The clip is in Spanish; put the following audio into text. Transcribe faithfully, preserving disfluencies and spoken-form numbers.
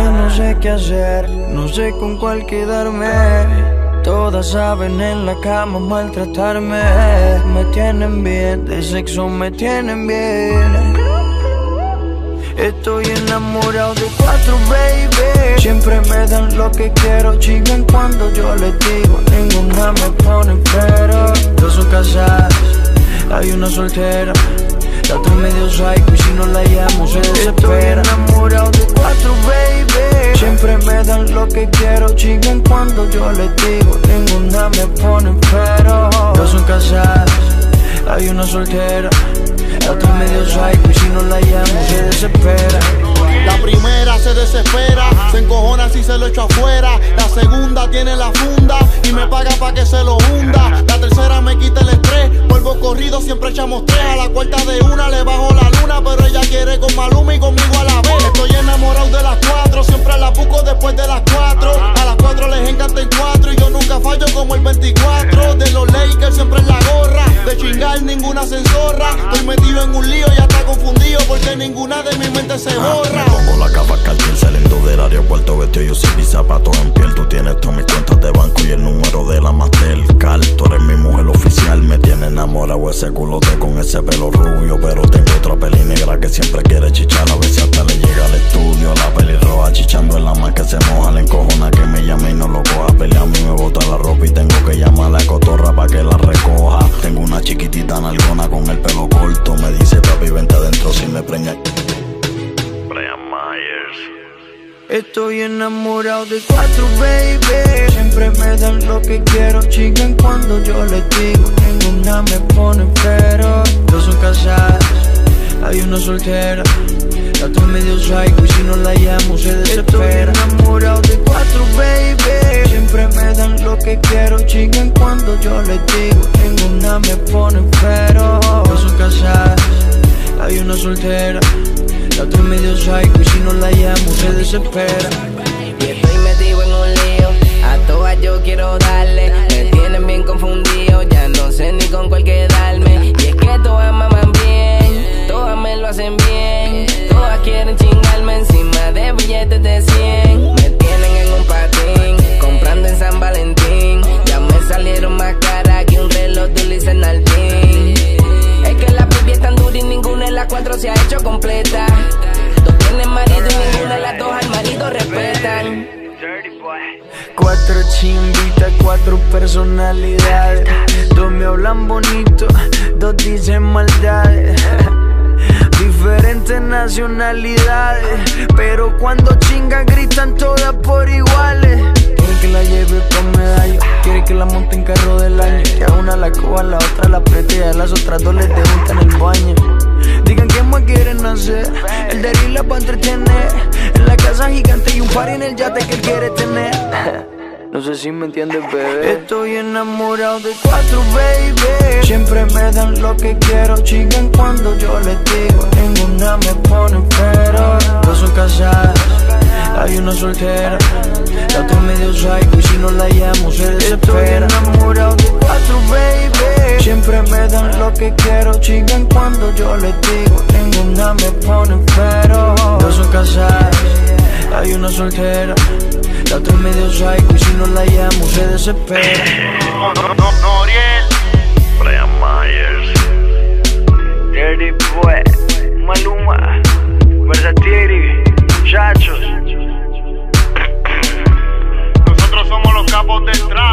Ya no sé qué hacer, no sé con cuál quedarme. Todas saben en la cama maltratarme. Me tienen bien, de sexo me tienen bien. Estoy enamorado de cuatro, baby. Siempre me dan lo que quiero, chingan cuando yo les digo. Ninguna me pone pero. Dos son casadas, hay una soltera. La otra medio psycho y si no la llamo se desespera. Estoy enamorado de cuatro, baby. Siempre me dan lo que quiero, chingan cuando yo les digo. Ninguna me pone pero. Dos son casadas, hay una soltera. La otra medio psycho y si no la llamo se desespera. La primera se desespera, se encojona si se lo echo afuera. La segunda tiene la funda y me paga pa' que se lo hunda. La tercera me quita el estrés, polvo corrido siempre echamos tres. A la cuarta de una le bajo la luna, pero ella quiere con Maluma y conmigo a la vez. Estoy enamorado de las cuatro, siempre la busco después de las cuatro. A las cuatro les encanta el cuatro y yo nunca fallo como el veinticuatro. De los Lakers siempre en la gorra, de chingar ninguna se enzorra. Estoy metido en un lío y hasta confundido porque ninguna de mi mente se borra. Pongo la capa cartier saliendo del aeropuerto, vestido yo sin mis zapatos en piel. Tú tienes todas mis cuentas de banco y el número de la Mastercard. Tú eres mi mujer oficial, me tiene enamorado ese culote con ese pelo rubio. Pero tengo otra peli negra que siempre quiere chichar, a ver si hasta le llega al estudio. La pelirroja chichando en la más que se moja, le encojona que me llame y no lo coja. Pelea a mí me bota la ropa y tengo que llamar a la cotorra pa' que la recoja. Tengo una chiquitita nalgona con el pelo corto, me dice papi vente adentro si me preña. Estoy enamorado de cuatro, baby. Siempre me dan lo que quiero, chingan cuando yo les digo. Ninguna me pone pero. Dos son casadas, hay una soltera. La otra medio psycho y si no la llamo se desespera. Estoy enamorado de cuatro, baby. Siempre me dan lo que quiero, chingan cuando yo les digo. Ninguna me pone pero. Dos son casadas, hay una soltera. La otra medio psycho y si no la llamo se desespera. Y estoy metido en un lío, a todas yo quiero darle. Me tienen bien confundido, ya no sé ni con cuál quedarme. Y es que todas maman bien, todas me lo hacen bien. Todas quieren chingarme encima de billetes de cien. Me tienen en un patín, comprando en San Valentín. Ya me salieron más caras que un reloj de Ulises Nardín. Es que la baby es tan dura y ninguna de las cuatro se ha hecho completa. Dos tienen marido y ninguna de las dos al marido respetan. Cuatro chimbitas, cuatro personalidades. Dos me hablan bonito, dos dicen maldades. Diferentes nacionalidades, pero cuando chingan gritan todas por iguales. Quiere que la lleve con medallo, quiere que la monte en carro del año. Que a una la coja, la otra la apriete y a las otras dos les debuta en el baño. Digan qué más quieren hacer, el de la pa' entretener. En la casa gigante y un par en el yate que él quiere tener. No sé si me entiendes, bebé. Estoy enamorado de cuatro, baby. Siempre me dan lo que quiero, chingan cuando yo les digo. Ninguna me pone pero. Dos son casadas, hay una soltera. La otra medio psycho y si no la llamo se desespera. Estoy enamorado de cuatro, baby. Siempre me dan lo que quiero, chingan cuando yo les digo. Ninguna me pone pero. Dos son casadas, hay una soltera. La otra medio psycho y si no la llamo se desespera. No, no, no, Noriel, Brian Myers, Dirty Boy, Maluma, Versatiri, muchachos. nosotros somos los capos del trap.